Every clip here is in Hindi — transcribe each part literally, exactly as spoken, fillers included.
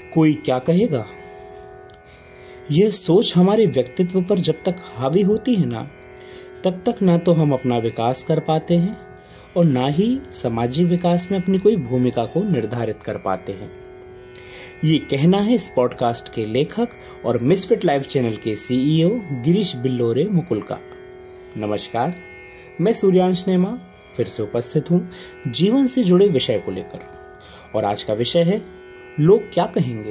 कोई क्या कहेगा, यह सोच हमारे व्यक्तित्व पर जब तक हावी होती है ना, तब तक ना तो हम अपना विकास कर पाते हैं और ना ही सामाजिक विकास में अपनी कोई भूमिका को निर्धारित कर पाते हैं। ये कहना है इस पॉडकास्ट के लेखक और मिसफिट लाइफ चैनल के सीईओ गिरीश बिल्लोरे मुकुल का। नमस्कार, मैं सूर्यांश नेमा फिर से उपस्थित हूँ जीवन से जुड़े विषय को लेकर, और आज का विषय है लोग क्या कहेंगे।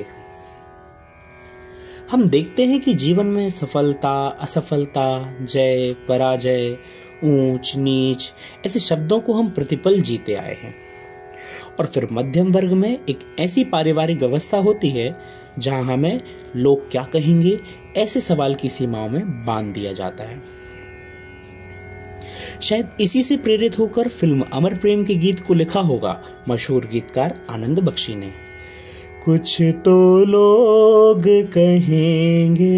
हम देखते हैं कि जीवन में सफलता, असफलता, जय, पराजय, ऊंच नीच ऐसे शब्दों को हम प्रतिपल जीते आए हैं। और फिर मध्यम वर्ग में एक ऐसी पारिवारिक व्यवस्था होती है जहां हमें लोग क्या कहेंगे ऐसे सवाल की सीमाओं में बांध दिया जाता है। शायद इसी से प्रेरित होकर फिल्म अमर प्रेम के गीत को लिखा होगा मशहूर गीतकार आनंद बख्शी ने। कुछ तो लोग कहेंगे,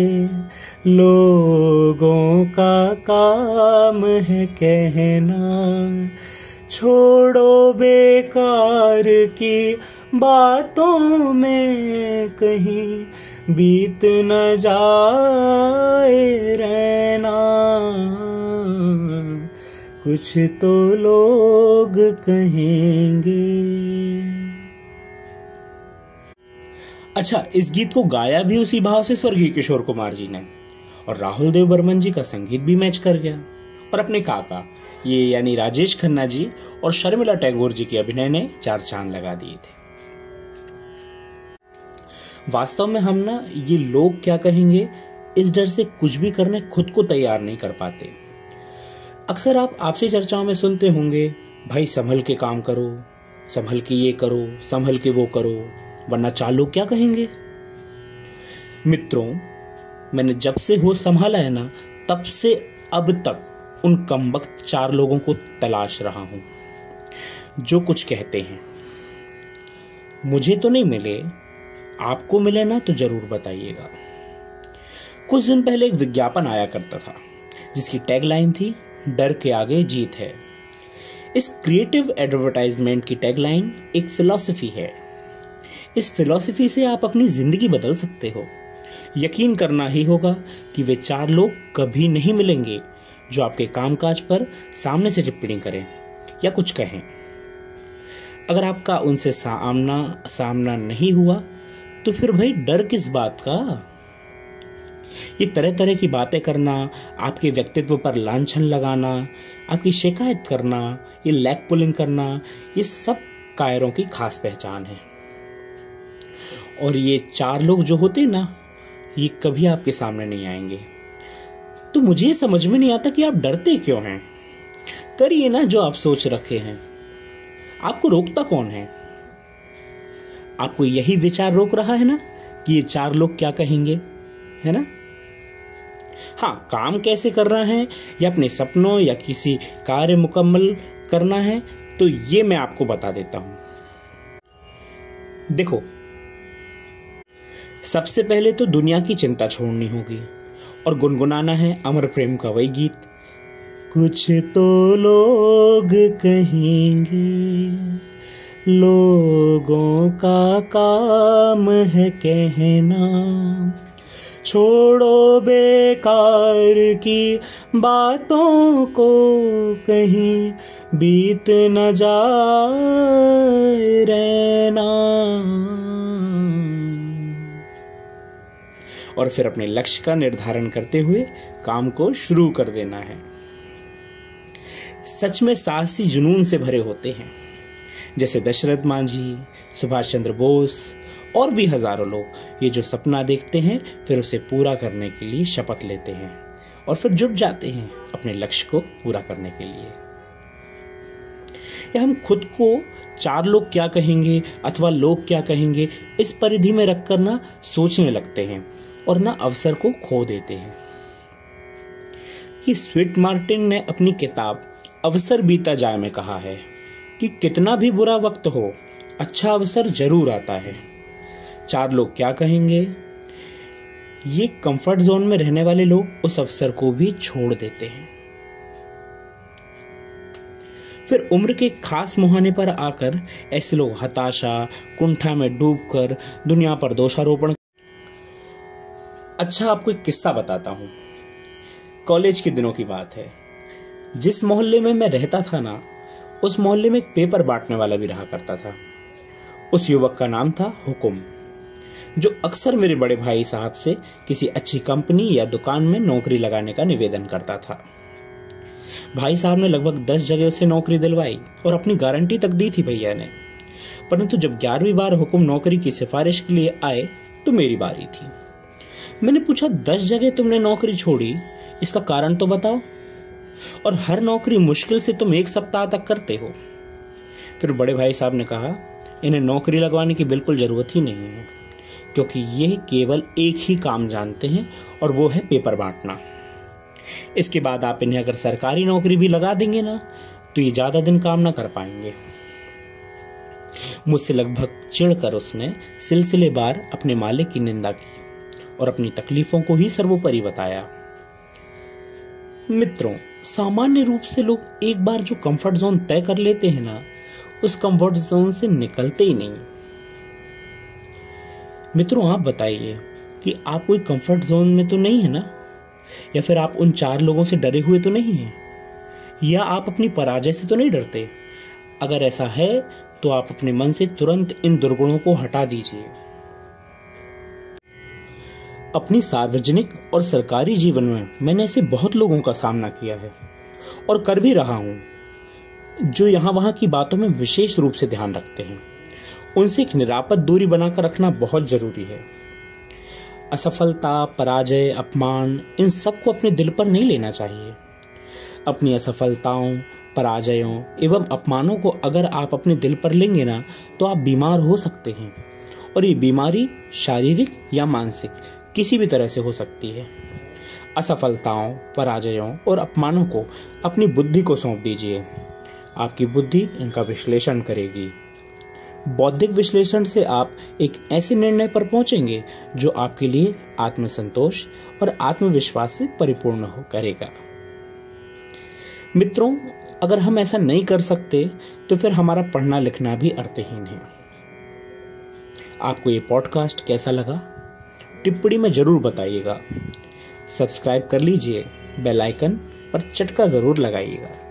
लोगों का काम है कहना, छोड़ो बेकार की बातों में कहीं बीत न जाए रहना। कुछ तो लोग कहेंगे। अच्छा, इस गीत को गाया भी उसी भाव से स्वर्गीय किशोर कुमार जी ने, और राहुल देव बर्मन जी का संगीत भी मैच कर गया, और अपने काका ये यानी राजेश खन्ना जी और शर्मिला टैगोर जी के अभिनय ने चार चांद लगा दिए थे। वास्तव में हम ना ये लोग क्या कहेंगे इस डर से कुछ भी करने खुद को तैयार नहीं कर पाते। अक्सर आप आपसी चर्चाओं में सुनते होंगे, भाई संभल के काम करो, संभल के ये करो, संभल के वो करो, वरना चार लोग क्या कहेंगे। मित्रों, मैंने जब से होश संभाला है ना, तब से अब तक उन कमबख्त चार लोगों को तलाश रहा हूं जो कुछ कहते हैं। मुझे तो नहीं मिले, आपको मिले ना तो जरूर बताइएगा। कुछ दिन पहले एक विज्ञापन आया करता था जिसकी टैगलाइन थी, डर के आगे जीत है। इस क्रिएटिव एडवर्टाइजमेंट की टैगलाइन एक फिलॉसफी है। इस फिलॉसफी से आप अपनी जिंदगी बदल सकते हो। यकीन करना ही होगा कि वे चार लोग कभी नहीं मिलेंगे जो आपके कामकाज पर सामने से टिप्पणी करें या कुछ कहें। अगर आपका उनसे सामना सामना नहीं हुआ तो फिर भाई डर किस बात का। ये तरह तरह की बातें करना, आपके व्यक्तित्व पर लांछन लगाना, आपकी शिकायत करना, ये लैग पुलिंग करना, ये सब कायरों की खास पहचान है। और ये चार लोग जो होते हैं ना, ये कभी आपके सामने नहीं आएंगे। तो मुझे ये समझ में नहीं आता कि आप डरते क्यों हैं। करिए ना जो आप सोच रखे हैं। आपको रोकता कौन है? आपको यही विचार रोक रहा है ना कि ये चार लोग क्या कहेंगे, है ना। हाँ, काम कैसे करना है या अपने सपनों या किसी कार्य मुकम्मल करना है, तो ये मैं आपको बता देता हूं। देखो, सबसे पहले तो दुनिया की चिंता छोड़नी होगी और गुनगुनाना है अमर प्रेम का वही गीत, कुछ तो लोग कहेंगे, लोगों का काम है कहना, छोड़ो बेकार की बातों को कहीं बीत न जाए रहना। और फिर अपने लक्ष्य का निर्धारण करते हुए काम को शुरू कर देना है। सच में साहसी जुनून से भरे होते हैं, जैसे दशरथ मांझी, सुभाष चंद्र बोस और भी हजारों लोग ये जो सपना देखते हैं फिर उसे पूरा करने के लिए शपथ लेते हैं और फिर जुट जाते हैं अपने लक्ष्य को पूरा करने के लिए। या हम खुद को चार लोग क्या कहेंगे अथवा लोग क्या कहेंगे इस परिधि में रखकर ना सोचने लगते हैं और ना अवसर को खो देते हैं। ये स्वीट मार्टिन ने अपनी किताब अवसर बीता जाए में कहा है कि कितना भी बुरा वक्त हो, अच्छा अवसर जरूर आता है। चार लोग क्या कहेंगे, ये कंफर्ट जोन में रहने वाले लोग उस अवसर को भी छोड़ देते हैं। फिर उम्र के खास मुहाने पर आकर ऐसे लोग हताशा कुंठा में डूबकर दुनिया पर दोषारोपण। अच्छा, आपको एक किस्सा बताता हूँ। कॉलेज के दिनों की बात है। जिस मोहल्ले में मैं रहता था ना, उस मोहल्ले में एक पेपर बांटने वाला भी रहा करता था। उस युवक का नाम था हुकुम, जो अक्सर मेरे बड़े भाई साहब से किसी अच्छी कंपनी या दुकान में नौकरी लगाने का निवेदन करता था। भाई साहब ने लगभग दस जगह उसे नौकरी दिलवाई और अपनी गारंटी तक दी थी भैया ने। परंतु जब ग्यारहवीं बार हुकुम नौकरी की सिफारिश के लिए आए तो मेरी बारी थी। मैंने पूछा, दस जगह तुमने नौकरी छोड़ी, इसका कारण तो बताओ, और हर नौकरी मुश्किल से तुम एक सप्ताह तक करते हो। फिर बड़े भाई साहब ने कहा, इन्हें नौकरी लगवाने की बिल्कुल जरूरत ही नहीं है, क्योंकि ये केवल एक ही काम जानते हैं और वो है पेपर बांटना। इसके बाद आप इन्हें अगर सरकारी नौकरी भी लगा देंगे ना, तो ये ज्यादा दिन काम ना कर पाएंगे। मुझसे लगभग चिढ़कर उसने सिलसिलेवार अपने मालिक की निंदा की और अपनी तकलीफों को ही सर्वोपरि बताया। मित्रों, सामान्य रूप से लोग एक बार जो कंफर्ट जोन तय कर लेते हैं ना, उस कंफर्ट जोन से निकलते ही नहीं। मित्रों, आप बताइए कि आप कोई कंफर्ट जोन में तो नहीं है ना, या फिर आप उन चार लोगों से डरे हुए तो नहीं हैं, या आप अपनी पराजय से तो नहीं डरते। अगर ऐसा है तो आप अपने मन से तुरंत इन दुर्गुणों को हटा दीजिए। अपनी सार्वजनिक और सरकारी जीवन में मैंने ऐसे बहुत लोगों का सामना किया है और कर भी रहा हूं, जो यहां वहां की बातों में विशेष रूप से ध्यान रखते हैं। उनसे एक निरापद दूरी बनाकर रखना बहुत जरूरी है। असफलता, पराजय, अपमान, इन सबको अपने दिल पर नहीं लेना चाहिए। अपनी असफलताओं, पराजयों एवं अपमानों को अगर आप अपने दिल पर लेंगे ना, तो आप बीमार हो सकते हैं, और ये बीमारी शारीरिक या मानसिक किसी भी तरह से हो सकती है। असफलताओं, पराजयों और अपमानों को अपनी बुद्धि को सौंप दीजिए। आपकी बुद्धि इनका विश्लेषण करेगी। बौद्धिक विश्लेषण से आप एक ऐसे निर्णय पर पहुंचेंगे जो आपके लिए आत्मसंतोष और आत्मविश्वास से परिपूर्ण हो करेगा। मित्रों, अगर हम ऐसा नहीं कर सकते तो फिर हमारा पढ़ना लिखना भी अर्थहीन है। आपको ये पॉडकास्ट कैसा लगा, टिप्पणी में जरूर बताइएगा। सब्सक्राइब कर लीजिए, बेल आइकन पर चटका जरूर लगाइएगा।